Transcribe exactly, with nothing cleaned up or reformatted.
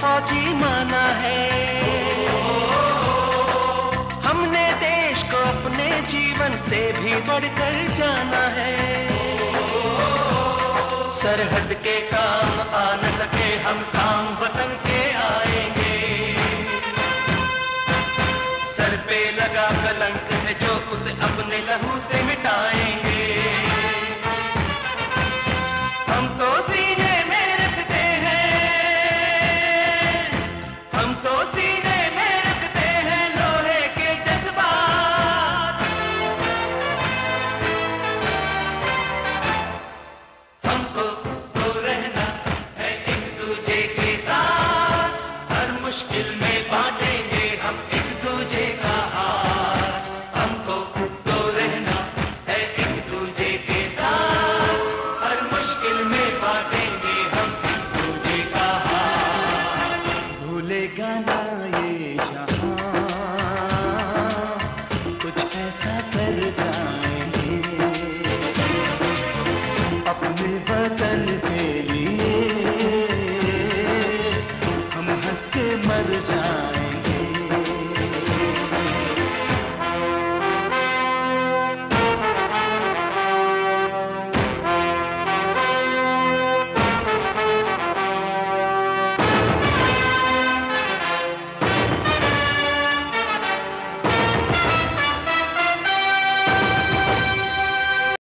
फौजी माना है। हमने देश को अपने जीवन से भी बढ़कर जाना है। सरहद के काम आ न सके हम काम वतन के आएंगे। सर पे लगा कलंक है जो उसे अपने लहू से मिटाएंगे। हम तो सीने में रखते हैं, हम तो सीने में रखते हैं लोहे के जज्बात। हमको तो रहना है एक दूजे के साथ, हर मुश्किल में बांटेंगे हम एक दूजे का हाथ। हमको तो रहना है एक दूजे के साथ, हर मुश्किल में बांटेंगे हम एक दूजे का हाथ। भूलेगा ना